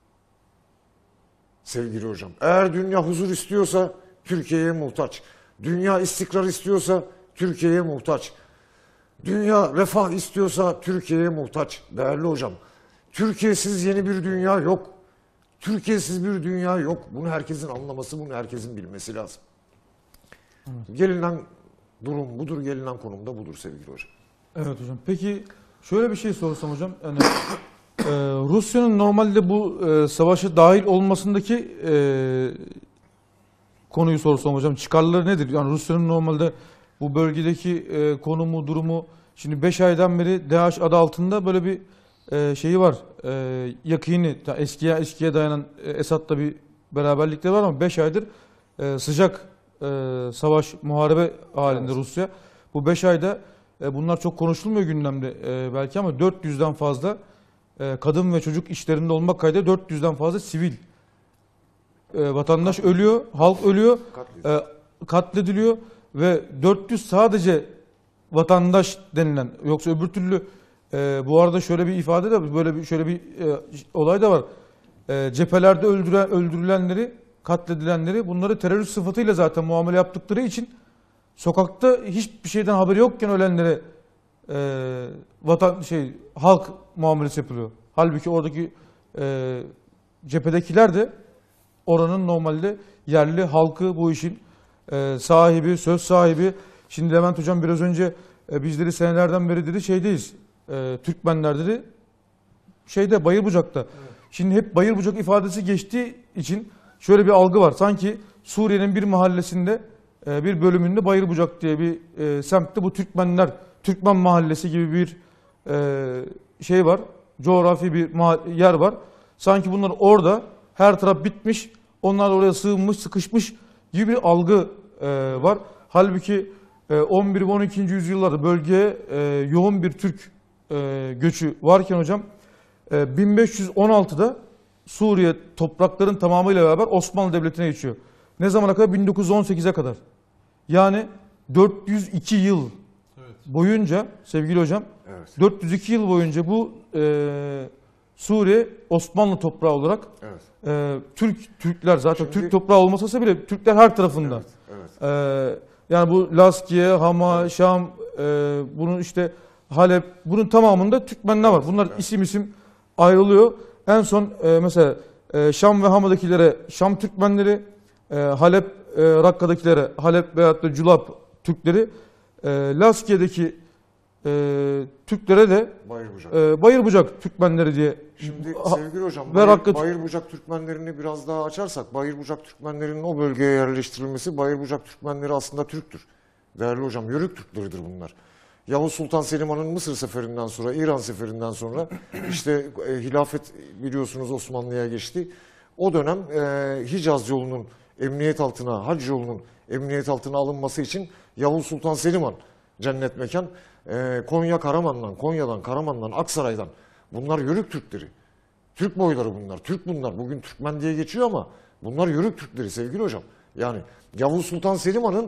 Sevgili hocam. Eğer dünya huzur istiyorsa Türkiye'ye muhtaç. Dünya istikrar istiyorsa Türkiye'ye muhtaç. Dünya refah istiyorsa Türkiye'ye muhtaç. Değerli hocam. Türkiye'siz yeni bir dünya yok. Türkiye'siz bir dünya yok. Bunu herkesin anlaması, bunu herkesin bilmesi lazım. Evet. Gelinen durum budur, gelinen konum da budur sevgili hocam. Evet hocam. Peki şöyle bir şey sorsam hocam. Yani e, Rusya'nın normalde bu e, savaşa dahil olmasındaki e, konuyu sorsam hocam. Çıkarları nedir? Yani Rusya'nın normalde bu bölgedeki e, konumu, durumu, şimdi beş aydan beri DAEŞ adı altında böyle bir e, şeyi var. E, yakini, eskiye eskiye dayanan e, Esad'la bir beraberlikleri var ama beş aydır e, sıcak e, savaş, muharebe halinde Evet. Rusya. Bu beş ayda e, bunlar çok konuşulmuyor gündemde e, belki ama dört yüzden fazla e, kadın ve çocuk işlerinde olmak kaydıyla dört yüzden fazla sivil e, vatandaş ölüyor, halk ölüyor, Katlediliyor. e, katlediliyor ve dört yüz sadece vatandaş denilen, yoksa öbür türlü e, bu arada şöyle bir ifade de, böyle bir şöyle bir e, olay da var. E, cephelerde öldüren, öldürülenleri, katledilenleri, bunları terörist sıfatıyla zaten muamele yaptıkları için sokakta hiçbir şeyden haberi yokken ölenlere e, vatan şey halk muamelesi yapılıyor. Halbuki oradaki e, cephedekiler de oranın normalde yerli halkı, bu işin e, sahibi, söz sahibi. Şimdi Levent Hocam biraz önce e, bizleri senelerden beri dedi şeydeyiz. E, Türkmenler dedi şeyde Bayırbucak'ta. Evet. Şimdi hep Bayırbucak ifadesi geçtiği için şöyle bir algı var. Sanki Suriye'nin bir mahallesinde e, bir bölümünde Bayırbucak diye bir e, semtte bu Türkmenler, Türkmen mahallesi gibi bir e, şey var. Coğrafi bir yer var. Sanki bunlar orada her taraf bitmiş. Onlar oraya sığınmış, sıkışmış gibi bir algı e, var. Halbuki e, on bir ve on ikinci yüzyıllarda bölgeye e, yoğun bir Türk e, göçü varken hocam e, bin beş yüz on altıda Suriye toprakların tamamıyla beraber Osmanlı Devleti'ne geçiyor. Ne zamana kadar? bin dokuz yüz on sekize kadar. Yani dört yüz iki yıl Evet. boyunca sevgili hocam, Evet. dört yüz iki yıl boyunca bu e, Suriye Osmanlı toprağı olarak Evet. e, Türk Türkler zaten Şimdi- Türk toprağı olmasa bile Türkler her tarafında. Evet. Evet. E, yani bu Laskiye, Hama, Şam, e, bunun işte Halep, bunun tamamında Türkmenler var. Bunlar Evet. isim isim ayrılıyor. En son e, mesela e, Şam ve Hama'dakilere Şam Türkmenleri, e, Halep, e, Rakka'dakilere Halep veyahut da Culap Türkleri, e, Laskiye'deki e, Türklere de Bayırbucak. e, Bayırbucak Türkmenleri diye. Şimdi Ha- sevgili hocam, ve Bayır, Rakka- Bayırbucak Türkmenlerini biraz daha açarsak, Bayırbucak Türkmenlerinin o bölgeye yerleştirilmesi, Bayırbucak Türkmenleri aslında Türktür. Değerli hocam, Yörük Türkleridir bunlar. Yavuz Sultan Selim Han'ın Mısır seferinden sonra, İran seferinden sonra işte e, hilafet biliyorsunuz Osmanlı'ya geçti. O dönem e, Hicaz yolunun emniyet altına, hac yolunun emniyet altına alınması için Yavuz Sultan Selim Han, cennet mekan, e, Konya Karaman'dan, Konya'dan, Karaman'dan, Aksaray'dan, bunlar Yörük Türkleri. Türk boyları bunlar, Türk bunlar. Bugün Türkmen diye geçiyor ama bunlar Yörük Türkleri sevgili hocam. Yani Yavuz Sultan Selim Han'ın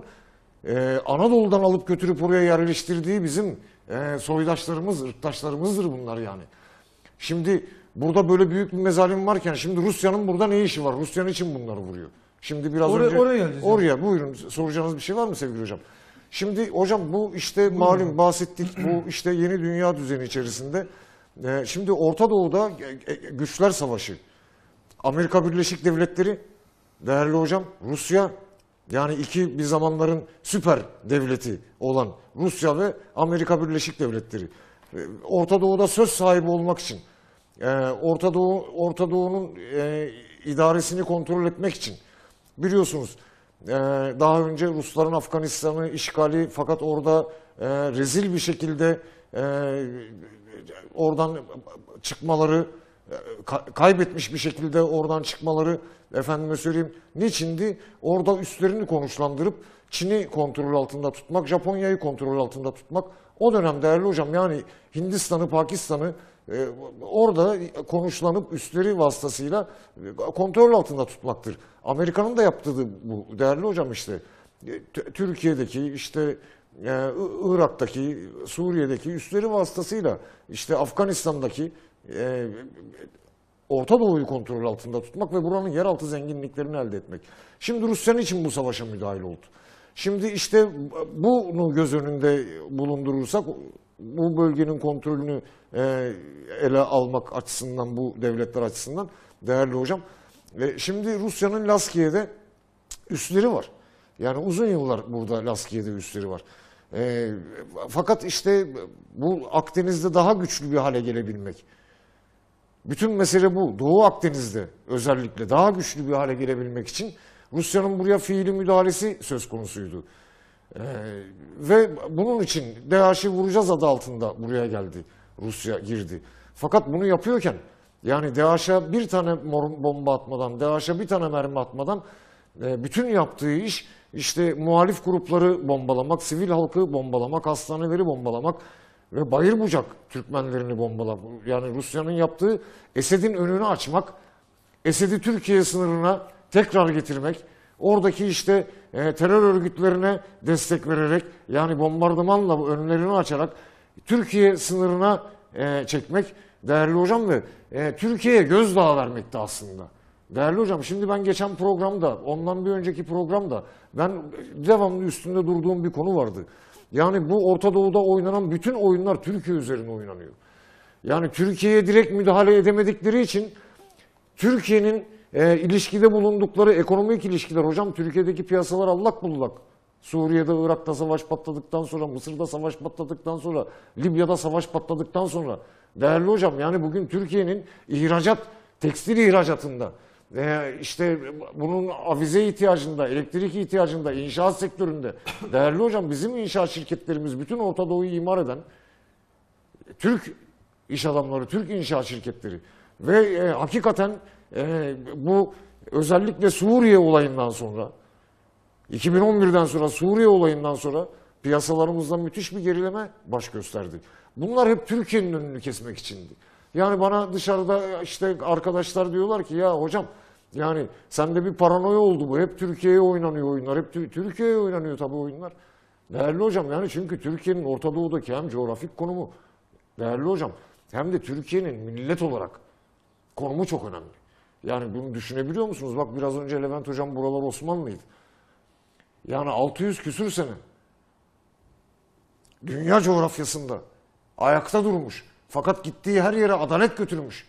e, Anadolu'dan alıp götürüp oraya yerleştirdiği bizim e, soydaşlarımız, ırktaşlarımızdır bunlar yani. Şimdi burada böyle büyük bir mezalim varken şimdi Rusya'nın burada ne işi var? Rusya için bunları vuruyor? Şimdi biraz Oraya- önce oraya geleceğiz oraya buyurun, soracağınız bir şey var mı sevgili hocam? Şimdi hocam bu işte malum bahsettik, bu işte yeni dünya düzeni içerisinde e, şimdi Orta Doğu'da e, e, güçler savaşı. Amerika Birleşik Devletleri, değerli hocam, Rusya, yani iki bir zamanların süper devleti olan Rusya ve Amerika Birleşik Devletleri. E, Orta Doğu'da söz sahibi olmak için, e, Orta Doğu Orta Doğu'nun e, idaresini kontrol etmek için, biliyorsunuz e, daha önce Rusların Afganistan'ı işgali, fakat orada e, rezil bir şekilde e, oradan çıkmaları, ka- kaybetmiş bir şekilde oradan çıkmaları, efendime söyleyeyim, niçindi? Orada üstlerini konuşlandırıp Çin'i kontrol altında tutmak, Japonya'yı kontrol altında tutmak. O dönem değerli hocam, yani Hindistan'ı, Pakistan'ı e, orada konuşlanıp üstleri vasıtasıyla e, kontrol altında tutmaktır. Amerika'nın da yaptığı bu değerli hocam işte. E, T- Türkiye'deki işte e, I- Irak'taki, Suriye'deki üstleri vasıtasıyla işte Afganistan'daki e, Orta Doğu'yu kontrol altında tutmak ve buranın yeraltı zenginliklerini elde etmek. Şimdi Rusya için bu savaşa müdahil oldu? Şimdi işte bunu göz önünde bulundurursak bu bölgenin kontrolünü e, ele almak açısından, bu devletler açısından değerli hocam. E, şimdi Rusya'nın Laskiye'de üsleri var. Yani uzun yıllar burada Laskiye'de üsleri var. E, fakat işte bu Akdeniz'de daha güçlü bir hale gelebilmek. Bütün mesele bu. Doğu Akdeniz'de özellikle daha güçlü bir hale gelebilmek için Rusya'nın buraya fiili müdahalesi söz konusuydu. Ee, ve bunun için DAEŞ'i vuracağız adı altında buraya geldi. Rusya girdi. Fakat bunu yapıyorken, yani DAEŞ'e bir tane bomba atmadan, DAEŞ'e bir tane mermi atmadan E, bütün yaptığı iş işte muhalif grupları bombalamak, sivil halkı bombalamak, hastaneleri bombalamak ve bayır bucak Türkmenlerini bombalamak. Yani Rusya'nın yaptığı Esed'in önünü açmak, Esed'i Türkiye sınırına tekrar getirmek, oradaki işte e, terör örgütlerine destek vererek, yani bombardımanla önlerini açarak Türkiye sınırına e, çekmek değerli hocam ve e, Türkiye'ye gözdağı vermekti aslında. Değerli hocam, şimdi ben geçen programda, ondan bir önceki programda ben devamlı üstünde durduğum bir konu vardı. Yani bu Orta Doğu'da oynanan bütün oyunlar Türkiye üzerine oynanıyor. Yani Türkiye'ye direkt müdahale edemedikleri için Türkiye'nin e, ilişkide bulundukları ekonomik ilişkiler, hocam Türkiye'deki piyasalar allak bullak. Suriye'de, Irak'ta savaş patladıktan sonra, Mısır'da savaş patladıktan sonra, Libya'da savaş patladıktan sonra, değerli hocam, yani bugün Türkiye'nin ihracat, tekstil ihracatında, e, işte bunun avize ihtiyacında, elektrik ihtiyacında, inşaat sektöründe, değerli hocam, bizim inşaat şirketlerimiz, bütün Orta Doğu'yu imar eden Türk iş adamları, Türk inşaat şirketleri ve e, hakikaten e, bu özellikle Suriye olayından sonra, iki bin on birden sonra, Suriye olayından sonra piyasalarımızda müthiş bir gerileme baş gösterdi. Bunlar hep Türkiye'nin önünü kesmek içindi. Yani bana dışarıda işte arkadaşlar diyorlar ki ya hocam, yani sende bir paranoya oldu bu. Hep Türkiye'ye oynanıyor oyunlar. Hep Türkiye'ye oynanıyor tabii oyunlar. Değerli hocam, yani çünkü Türkiye'nin Orta Doğu'daki hem coğrafik konumu, değerli hocam, hem de Türkiye'nin millet olarak konumu çok önemli. Yani bunu düşünebiliyor musunuz? Bak biraz önce Levent hocam buralar Osmanlıydı. Yani altı yüz küsür sene dünya coğrafyasında ayakta durmuş. Fakat gittiği her yere adalet götürmüş.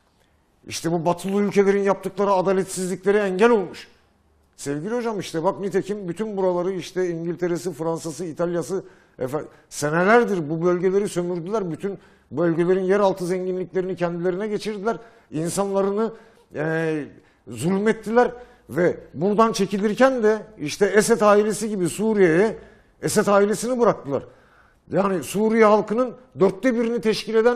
İşte bu batılı ülkelerin yaptıkları adaletsizliklere engel olmuş. Sevgili hocam, işte bak nitekim bütün buraları işte İngiltere'si, Fransa'sı, İtalya'sı efendim, senelerdir bu bölgeleri sömürdüler. Bütün bölgelerin yeraltı zenginliklerini kendilerine geçirdiler. İnsanlarını e, zulmettiler ve buradan çekilirken de işte Esed ailesi gibi Suriye'ye Esed ailesini bıraktılar. Yani Suriye halkının dörtte birini teşkil eden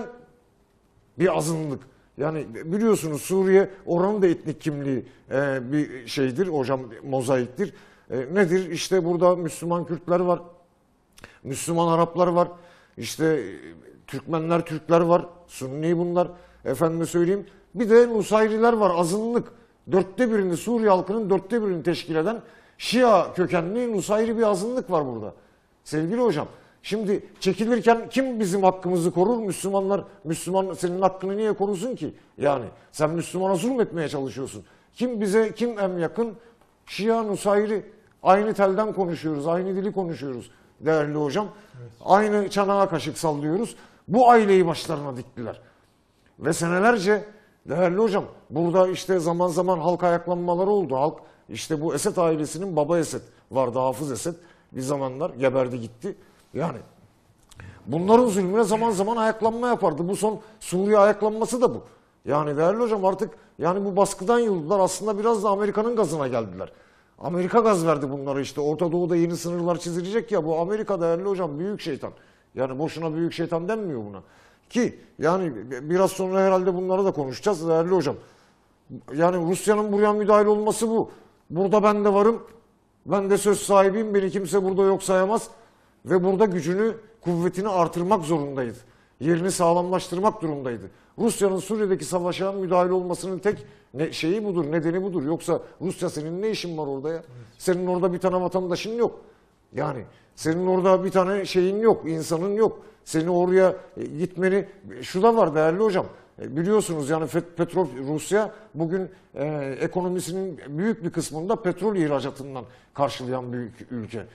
bir azınlık. Yani biliyorsunuz Suriye oranın da etnik kimliği e, bir şeydir hocam, mozaiktir. E, nedir? İşte burada Müslüman Kürtler var, Müslüman Araplar var, işte Türkmenler, Türkler var, Sünni bunlar, efendime söyleyeyim. Bir de Nusayriler var, azınlık. Dörtte birini, Suriye halkının dörtte birini teşkil eden Şia kökenli Nusayri bir azınlık var burada. Sevgili hocam, şimdi çekilirken kim bizim hakkımızı korur? Müslümanlar, Müslüman senin hakkını niye korusun ki? Yani sen Müslümana zulmetmeye çalışıyorsun. Kim bize, kim en yakın? Şia, Nusayri. Aynı telden konuşuyoruz, aynı dili konuşuyoruz değerli hocam. Evet. Aynı çanağa kaşık sallıyoruz. Bu aileyi başlarına diktiler. Ve senelerce değerli hocam burada işte zaman zaman halk ayaklanmaları oldu. Halk işte bu Esed ailesinin baba Esed vardı, Hafız Esed, bir zamanlar geberdi gitti. Yani bunların zulmüne zaman zaman ayaklanma yapardı. Bu son Suriye ayaklanması da bu. Yani değerli hocam artık yani bu baskıdan yıldılar. Aslında biraz da Amerika'nın gazına geldiler. Amerika gaz verdi bunlara işte. Orta Doğu'da yeni sınırlar çizilecek ya, bu Amerika değerli hocam büyük şeytan. Yani boşuna büyük şeytan denmiyor buna. Ki yani biraz sonra herhalde bunları da konuşacağız değerli hocam. Yani Rusya'nın buraya müdahil olması bu. Burada ben de varım. Ben de söz sahibiyim. Beni kimse burada yok sayamaz. Ve burada gücünü, kuvvetini artırmak zorundaydı. Yerini sağlamlaştırmak durumdaydı. Rusya'nın Suriye'deki savaşa müdahil olmasının tek ne, şeyi budur, nedeni budur. Yoksa Rusya senin ne işin var orada ya? Evet. Senin orada bir tane vatandaşın yok. Yani senin orada bir tane şeyin yok, insanın yok. Seni oraya gitmeni, şu da var değerli hocam. Biliyorsunuz yani petrol, Rusya bugün e, ekonomisinin büyük bir kısmında petrol ihracatından karşılayan büyük ülke.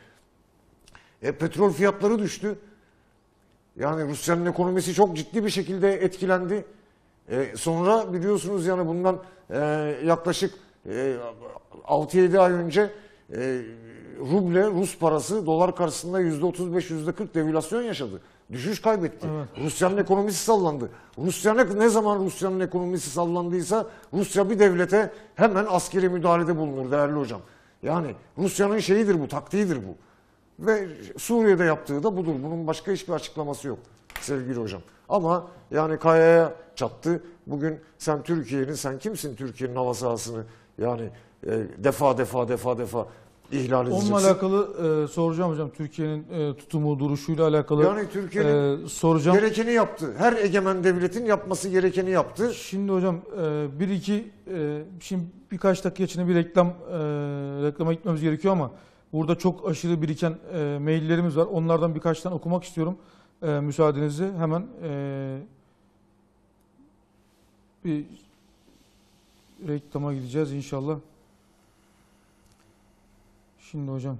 E, petrol fiyatları düştü. Yani Rusya'nın ekonomisi çok ciddi bir şekilde etkilendi. E, sonra biliyorsunuz yani bundan e, yaklaşık e, altı yedi ay önce e, ruble, Rus parası dolar karşısında yüzde otuz beş yüzde kırk devalüasyon yaşadı. Düşüş kaybetti. Evet. Rusya'nın ekonomisi sallandı. Rusya ne, ne zaman Rusya'nın ekonomisi sallandıysa Rusya bir devlete hemen askeri müdahalede bulunur değerli hocam. Yani Rusya'nın şeyidir bu, taktiğidir bu. Ve Suriye'de yaptığı da budur. Bunun başka hiçbir açıklaması yok sevgili hocam. Ama yani kayaya çattı. Bugün sen Türkiye'nin, sen kimsin Türkiye'nin hava sahasını yani e, defa defa defa defa ihlal edeceksin. Onunla alakalı e, soracağım hocam. Türkiye'nin e, tutumu, duruşuyla alakalı Yani Türkiye'nin e, soracağım. gerekeni yaptı. Her egemen devletin yapması gerekeni yaptı. Şimdi hocam e, bir iki e, şimdi birkaç dakika içinde bir reklam e, reklama gitmemiz gerekiyor ama burada çok aşırı biriken e, maillerimiz var. Onlardan birkaç tane okumak istiyorum. E, müsaadenizle hemen e, bir reklama gideceğiz inşallah. Şimdi hocam.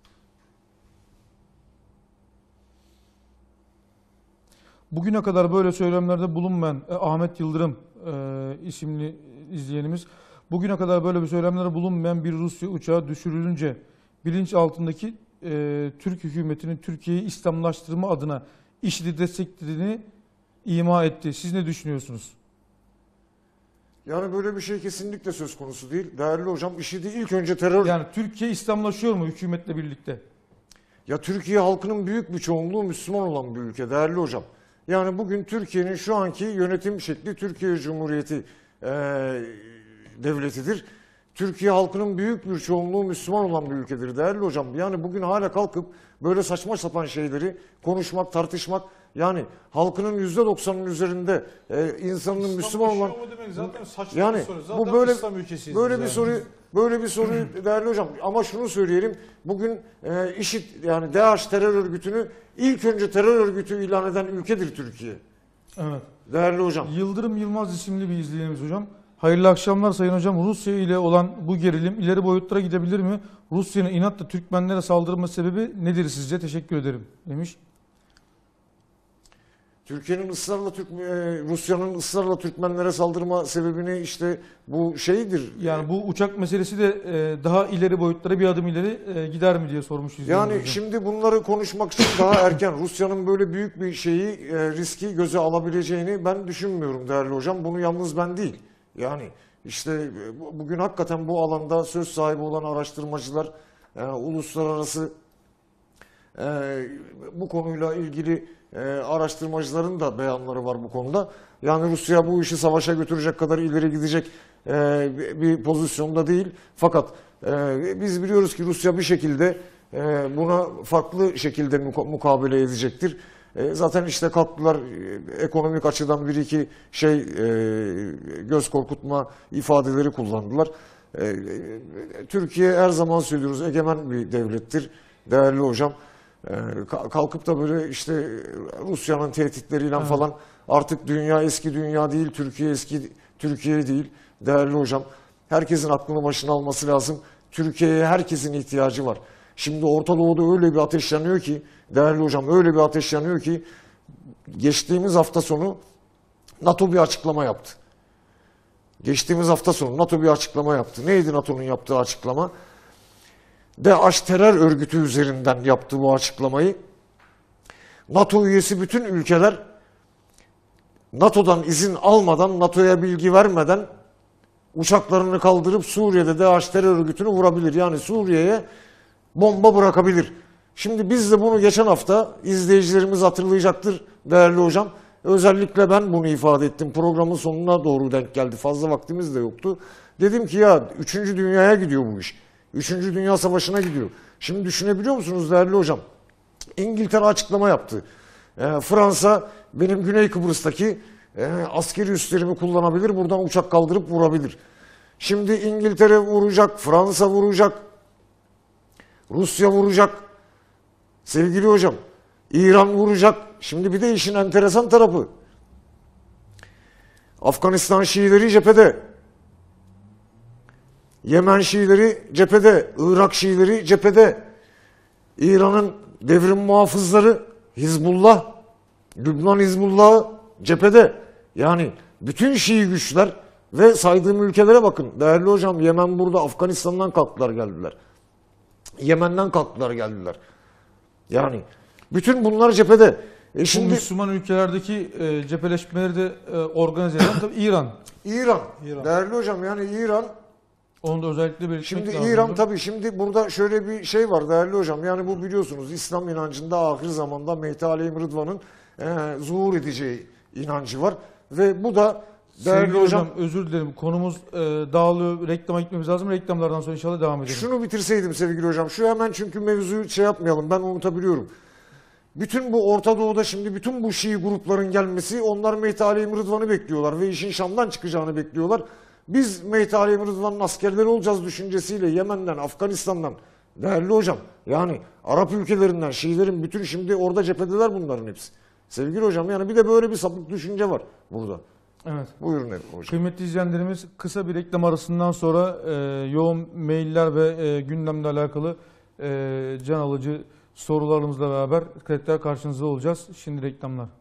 Bugüne kadar böyle söylemlerde bulunmayan e, Ahmet Yıldırım e, isimli izleyenimiz, bugüne kadar böyle bir söylemlerde bulunmayan bir Rusya uçağı düşürülünce bilinç altındaki e, Türk hükümetinin Türkiye'yi İslamlaştırma adına IŞİD'i desteklediğini ima etti. Siz ne düşünüyorsunuz? Yani böyle bir şey kesinlikle söz konusu değil. Değerli hocam, IŞİD'i ilk önce terör... Yani Türkiye İslamlaşıyor mu hükümetle birlikte? Ya Türkiye halkının büyük bir çoğunluğu Müslüman olan bir ülke değerli hocam. Yani bugün Türkiye'nin şu anki yönetim şekli Türkiye Cumhuriyeti e, devletidir. Türkiye halkının büyük bir çoğunluğu Müslüman olan bir ülkedir değerli hocam. Yani bugün hala kalkıp böyle saçma sapan şeyleri konuşmak, tartışmak, yani halkının yüzde doksanının üzerinde e, insanın İslam Müslüman olan... yaşıyor mu demek zaten saçma Yani bir soru. Zaten bu böyle İslam ülkesiyiz böyle biz bir yani. soru böyle bir soru değerli hocam, ama şunu söyleyelim, bugün e, IŞİD yani DAEŞ terör örgütünü ilk önce terör örgütü ilan eden ülkedir Türkiye. Evet. Değerli hocam. Yıldırım Yılmaz isimli bir izleyenimiz hocam. Hayırlı akşamlar Sayın Hocam. Rusya ile olan bu gerilim ileri boyutlara gidebilir mi? Rusya'nın inatla Türkmenlere saldırma sebebi nedir sizce? Teşekkür ederim demiş. Türkiye'nin ısrarla Türk, e, Rusya'nın ısrarla Türkmenlere saldırma sebebini işte bu şeydir. Yani bu uçak meselesi de e, daha ileri boyutlara bir adım ileri e, gider mi diye sormuş izleyicimiz Yani hocam. şimdi bunları konuşmak için daha erken. Rusya'nın böyle büyük bir şeyi, e, riski göze alabileceğini ben düşünmüyorum değerli hocam. Bunu yalnız ben değil. Yani işte e, bugün hakikaten bu alanda söz sahibi olan araştırmacılar, e, uluslararası e, bu konuyla ilgili e, araştırmacıların da beyanları var bu konuda. Yani Rusya bu işi savaşa götürecek kadar ileri gidecek e, bir pozisyonda değil. Fakat e, biz biliyoruz ki Rusya bir şekilde e, buna farklı şekilde muka- mukabele edecektir. E, zaten işte kalktılar e, ekonomik açıdan bir iki şey e, göz korkutma ifadeleri kullandılar. E, e, Türkiye her zaman söylüyoruz egemen bir devlettir değerli hocam. E, kalkıp da böyle işte Rusya'nın tehditleriyle Evet. falan artık dünya eski dünya değil, Türkiye eski Türkiye değil değerli hocam. Herkesin aklını başına alması lazım. Türkiye'ye herkesin ihtiyacı var. Şimdi Orta Doğu'da öyle bir ateş yanıyor ki değerli hocam, öyle bir ateş yanıyor ki geçtiğimiz hafta sonu NATO bir açıklama yaptı. Geçtiğimiz hafta sonu NATO bir açıklama yaptı. Neydi NATO'nun yaptığı açıklama? DAEŞ terör örgütü üzerinden yaptı bu açıklamayı. NATO üyesi bütün ülkeler NATO'dan izin almadan, NATO'ya bilgi vermeden uçaklarını kaldırıp Suriye'de DAEŞ terör örgütünü vurabilir. Yani Suriye'ye bomba bırakabilir. Şimdi biz de bunu geçen hafta izleyicilerimiz hatırlayacaktır değerli hocam. Özellikle ben bunu ifade ettim. Programın sonuna doğru denk geldi. Fazla vaktimiz de yoktu. Dedim ki ya üçüncü dünyaya gidiyor bu iş. Üçüncü Dünya Savaşı'na gidiyor. Şimdi düşünebiliyor musunuz değerli hocam? İngiltere açıklama yaptı. E, Fransa benim Güney Kıbrıs'taki e, askeri üslerimi kullanabilir. Buradan uçak kaldırıp vurabilir. Şimdi İngiltere vuracak, Fransa vuracak, Rusya vuracak. Sevgili hocam, İran vuracak. Şimdi bir de işin enteresan tarafı. Afganistan Şiileri cephede. Yemen Şiileri cephede. Irak Şiileri cephede. İran'ın devrim muhafızları Hizbullah, Lübnan Hizbullah'ı cephede. Yani bütün Şii güçler ve saydığım ülkelere bakın. Değerli hocam, Yemen burada, Afganistan'dan kalktılar geldiler. Yemen'den kalktılar geldiler. Yani bütün bunlar cephede. E Bu şimdi Müslüman ülkelerdeki e, cepheleşmeleri de e, organize eden tabii İran. İran, İran. değerli hocam, yani İran. Onu da özellikle belirtmek Şimdi lazım. İran tabii, şimdi burada şöyle bir şey var değerli hocam. Yani bu biliyorsunuz İslam inancında ahir zamanda Mehdi Aleyhim Rıdvan'ın e, zuhur edeceği inancı var. Ve bu da Değerli Sevgili hocam, hocam, özür dilerim. Konumuz e, dağılıyor. Reklama gitmemiz lazım. Reklamlardan sonra inşallah devam edelim. şunu bitirseydim sevgili hocam. Şu hemen, çünkü mevzuyu şey yapmayalım. Ben unutabiliyorum. Bütün bu Orta Doğu'da şimdi bütün bu Şii grupların gelmesi, onlar Mehdi Aleyhim Rıdvan'ı bekliyorlar ve işin Şam'dan çıkacağını bekliyorlar. Biz Mehdi Aleyhim Rıdvan'ın askerleri olacağız düşüncesiyle Yemen'den, Afganistan'dan, değerli hocam, yani Arap ülkelerinden Şiilerin bütün şimdi orada cephedeler bunların hepsi. Sevgili hocam, yani bir de böyle bir sapık düşünce var burada. Evet. Buyurun hocam. Kıymetli izleyenlerimiz, kısa bir reklam arasından sonra e, yoğun mailler ve e, gündemle alakalı e, can alıcı sorularımızla beraber tekrar karşınızda olacağız. Şimdi reklamlar.